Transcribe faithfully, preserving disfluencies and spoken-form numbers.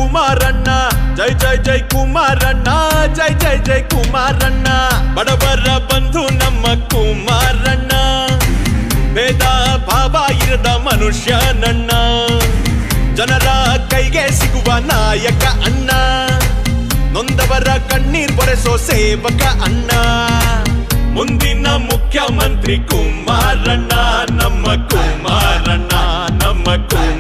ಕುಮಾರಣ್ಣ ಜೈ ಜೈ ಜೈ ಕುಮಾರಣ್ಣ ಜೈ ಜೈ ಜೈ ಕುಮಾರಣ್ಣ ಬಡವರ ಬಂಧು ನಮ್ಮ ಕುಮಾರಣ್ಣ ಭೇದ ಭಾವ ಇರದ ಮನುಷ್ಯ ನನ್ನ ಜನರ ಕೈಗೆ ಸಿಗುವ ನಾಯಕ ಅಣ್ಣ ನೊಂದವರ ಕಣ್ಣೀರ್ ಬರೆಸೋ ಸೇವಕ ಅಣ್ಣ ಮುಂದಿನ ಮುಖ್ಯಮಂತ್ರಿ ಕುಮಾರಣ್ಣ ನಮ್ಮ ಕುಮಾರಣ್ಣ ನಮ್ಮ ಕುಮಾರ